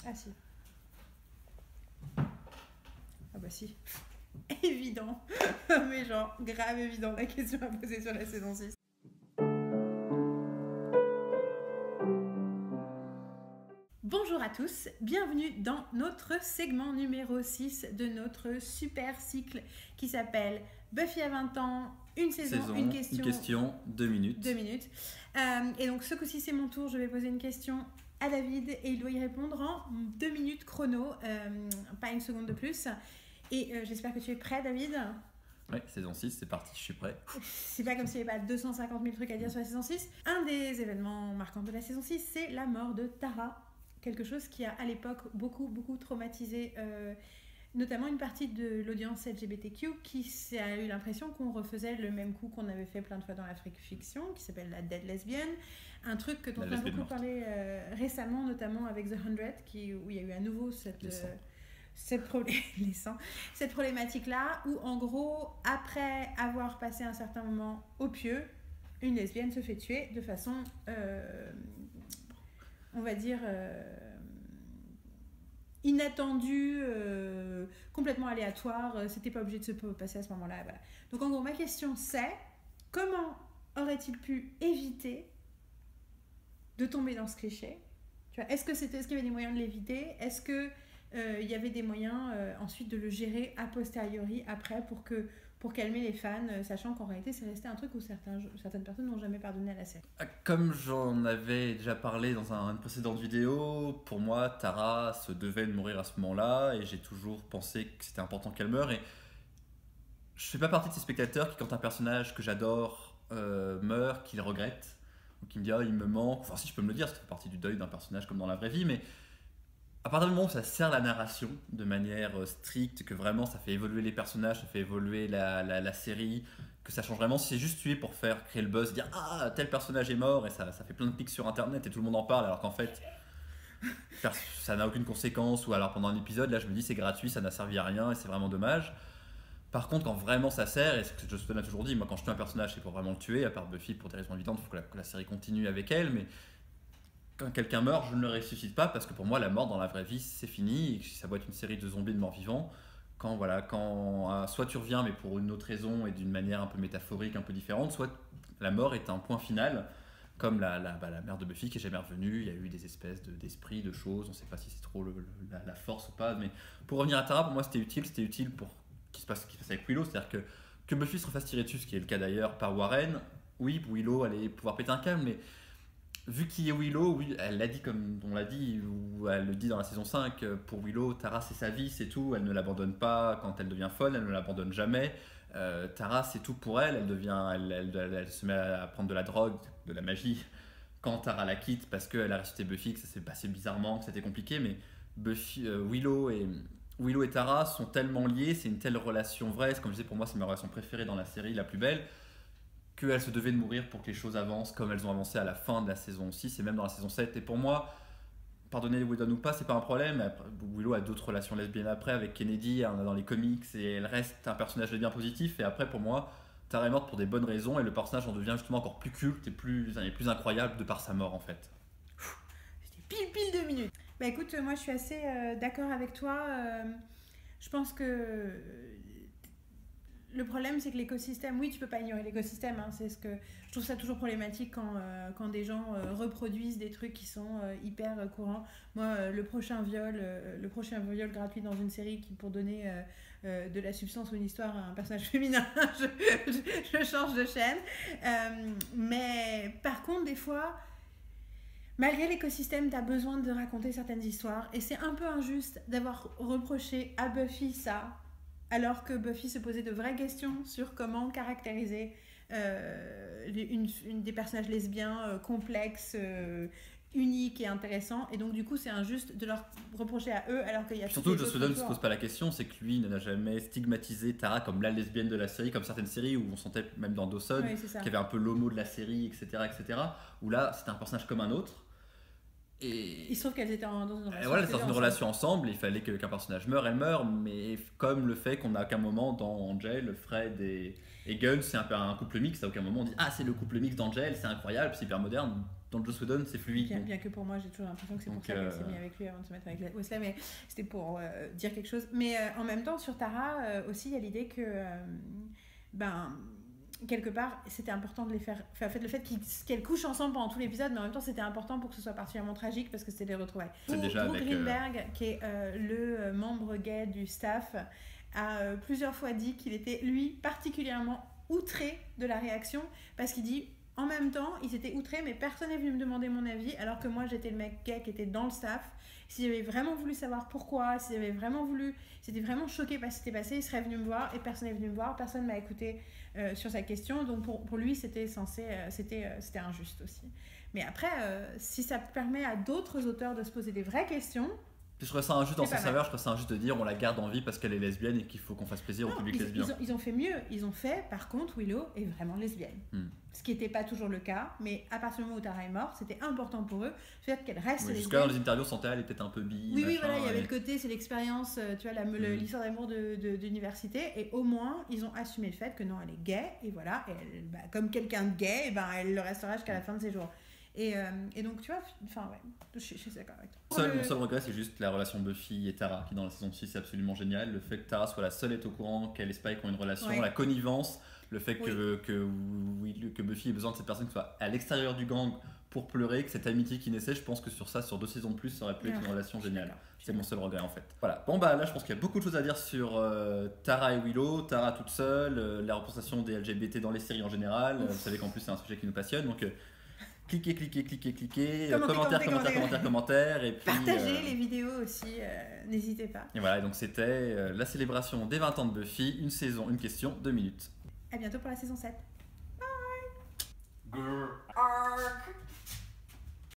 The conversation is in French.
Ah si. Ah bah si. Évident. Mais genre, grave évident la question à poser sur la saison 6. Bonjour à tous, bienvenue dans notre segment numéro 6 de notre super cycle qui s'appelle Buffy à 20 ans, une saison, une question, 2 minutes. 2 minutes. Et donc ce coup-ci c'est mon tour, je vais poser une question à David et il doit y répondre en 2 minutes chrono, pas une seconde de plus. Et j'espère que tu es prêt, David. Ouais, saison 6, c'est parti, je suis prêt. C'est pas comme s'il n'y avait pas 250 000 trucs à dire sur la saison 6. Un des événements marquants de la saison 6, c'est la mort de Tara. Quelque chose qui a à l'époque beaucoup traumatisé notamment une partie de l'audience LGBTQ qui a eu l'impression qu'on refaisait le même coup qu'on avait fait plein de fois dans la fiction, qui s'appelle la Dead Lesbian. Un truc que dont on a beaucoup parlé récemment, notamment avec The 100, où il y a eu à nouveau cette problématique-là, où en gros, après avoir passé un certain moment au pieu, une lesbienne se fait tuer de façon, on va dire, inattendue, complètement aléatoire, c'était pas obligé de se passer à ce moment-là. Voilà. Donc en gros, ma question c'est, comment aurait-il pu éviter de tomber dans ce cliché ? Tu vois, est-ce qu'il y avait des moyens de l'éviter ? Est-ce que il y avait des moyens ensuite de le gérer a posteriori après pour calmer les fans, sachant qu'en réalité c'est resté un truc où certaines personnes n'ont jamais pardonné à la série. Comme j'en avais déjà parlé dans une précédente vidéo, pour moi Tara se devait de mourir à ce moment-là et j'ai toujours pensé que c'était important qu'elle meure. Et je fais pas partie de ces spectateurs qui, quand un personnage que j'adore meurt, qu'il regrette ou qui me dit il me manque. Enfin, si je peux me le dire, ça fait partie du deuil d'un personnage comme dans la vraie vie, mais à partir du moment où ça sert la narration de manière stricte, que vraiment ça fait évoluer les personnages, ça fait évoluer la série, que ça change vraiment, si c'est juste tué pour faire créer le buzz, dire tel personnage est mort et ça fait plein de clics sur internet et tout le monde en parle alors qu'en fait ça n'a aucune conséquence, ou alors pendant un épisode là je me dis c'est gratuit, ça n'a servi à rien et c'est vraiment dommage. Par contre quand vraiment ça sert, et ce que Joss Whedon a toujours dit, moi quand je tue un personnage c'est pour vraiment le tuer, à part Buffy pour des raisons évidentes, il faut que la série continue avec elle, mais quand quelqu'un meurt, je ne le ressuscite pas parce que pour moi, la mort dans la vraie vie, c'est fini. Et ça doit être une série de zombies de morts-vivants. Quand soit tu reviens, mais pour une autre raison et d'une manière un peu métaphorique, un peu différente, soit la mort est un point final, comme la mère de Buffy qui est jamais revenue. Il y a eu des espèces d'esprits, de choses. On ne sait pas si c'est trop la force ou pas. Mais pour revenir à Tara, pour moi, c'était utile pour qu'il se passe avec Willow. C'est-à-dire que Buffy se refasse tirer dessus, ce qui est le cas d'ailleurs par Warren. Oui, Willow allait pouvoir péter un câble, mais vu qui est Willow, oui, elle l'a dit comme on l'a dit, ou elle le dit dans la saison 5, pour Willow, Tara c'est sa vie, c'est tout, elle ne l'abandonne pas quand elle devient folle, elle ne l'abandonne jamais. Tara c'est tout pour elle, elle se met à prendre de la drogue, de la magie, quand Tara la quitte parce qu'elle a ressuscité Buffy, que ça s'est passé bizarrement, que c'était compliqué, mais Willow et Tara sont tellement liés, c'est une telle relation vraie, comme je disais, pour moi c'est ma relation préférée dans la série, la plus belle, qu'elles se devaient de mourir pour que les choses avancent comme elles ont avancé à la fin de la saison 6 et même dans la saison 7. Et pour moi, pardonnez Whedon ou pas, c'est pas un problème. Après, Willow a d'autres relations lesbiennes après avec Kennedy, on a dans les comics, et elle reste un personnage lesbien positif. Et après, pour moi, Tara est morte pour des bonnes raisons et le personnage en devient justement encore plus culte et plus incroyable de par sa mort en fait. C'était pile 2 minutes. Bah écoute, moi je suis assez d'accord avec toi. Je pense que le problème, c'est que l'écosystème, oui, tu peux pas ignorer l'écosystème. Hein, je trouve ça toujours problématique quand des gens reproduisent des trucs qui sont hyper courants. Moi, le prochain viol gratuit dans une série pour donner de la substance ou une histoire à un personnage féminin, je change de chaîne. Mais par contre, des fois, malgré l'écosystème, tu as besoin de raconter certaines histoires. Et c'est un peu injuste d'avoir reproché à Buffy ça, alors que Buffy se posait de vraies questions sur comment caractériser une des personnages lesbiens complexes, uniques et intéressants. Et donc du coup c'est injuste de leur reprocher à eux alors qu'il y a surtout Joss Whedon ne se pose pas la question, c'est que lui n'a jamais stigmatisé Tara comme la lesbienne de la série, comme certaines séries où on sentait même dans Dawson qu'il y avait un peu l'homo de la série, etc., où là c'était un personnage comme un autre. Et il se trouve qu'elles étaient dans une relation ensemble, il fallait qu'un personnage meure, elle meurt, mais comme le fait qu'on n'a qu'un moment dans Angel, Fred et Gunn, c'est un couple mixte, à aucun moment on dit c'est le couple mixte d'Angel, c'est incroyable, c'est hyper moderne. dans Joss Whedon, c'est fluide. Bien que pour moi, j'ai toujours l'impression que c'est pour ça qu'elle s'est mise avec lui avant de se mettre avec Wesley, mais c'était pour dire quelque chose. Mais en même temps, sur Tara aussi, il y a l'idée que, quelque part, c'était important de les faire. Enfin, en fait, le fait qu'elles couchent ensemble pendant tout l'épisode, mais en même temps, c'était important pour que ce soit particulièrement tragique parce que c'était des retrouvailles. Déjà Drew avec Greenberg, qui est le membre gay du staff, a plusieurs fois dit qu'il était, lui, particulièrement outré de la réaction parce qu'il dit. En même temps, ils étaient outrés, mais personne n'est venu me demander mon avis, alors que moi, j'étais le mec gay qui était dans le staff. S'ils avaient vraiment voulu savoir pourquoi, s'ils étaient vraiment choqués par ce qui s'était passé, ils seraient venus me voir, et personne n'est venu me voir, personne ne m'a écouté sur sa question. Donc pour lui, c'était injuste aussi. Mais après, si ça permet à d'autres auteurs de se poser des vraies questions... Je trouve ça injuste dans sa saveur, je trouve ça injuste de dire on la garde en vie parce qu'elle est lesbienne et qu'il faut qu'on fasse plaisir au public lesbien. Ils ont fait mieux. Ils ont fait, par contre, Willow est vraiment lesbienne. Ce qui n'était pas toujours le cas, mais à partir du moment où Tara est morte, c'était important pour eux, fait qu'elle reste lesbienne. Jusqu'à dans les interviews, on sentait elle est peut-être un peu bi. Oui, voilà, il y avait le côté, c'est l'expérience, tu vois, l'histoire d'amour d'université, et au moins, ils ont assumé le fait que non, elle est gay, et voilà, et elle, comme quelqu'un de gay, elle le restera jusqu'à la fin de ses jours. Et donc, tu vois, je suis d'accord avec toi. Mon seul regret, c'est juste la relation Buffy et Tara, qui dans la saison 6 est absolument géniale. Le fait que Tara soit la seule à être au courant qu'elle et Spike ont une relation, la connivence, le fait que Buffy ait besoin de cette personne qui soit à l'extérieur du gang pour pleurer, que cette amitié qui naissait, je pense que sur 2 saisons de plus, ça aurait pu être une relation géniale. C'est mon seul regret en fait. Voilà. Bon là je pense qu'il y a beaucoup de choses à dire sur Tara et Willow, Tara toute seule, la représentation des LGBT dans les séries en général. Vous savez qu'en plus c'est un sujet qui nous passionne, donc... Cliquez, commentaires. Et puis, partagez les vidéos aussi, n'hésitez pas. Et voilà, donc c'était la célébration des 20 ans de Buffy, une saison, une question, 2 minutes. À bientôt pour la saison 7. Bye. Grrr.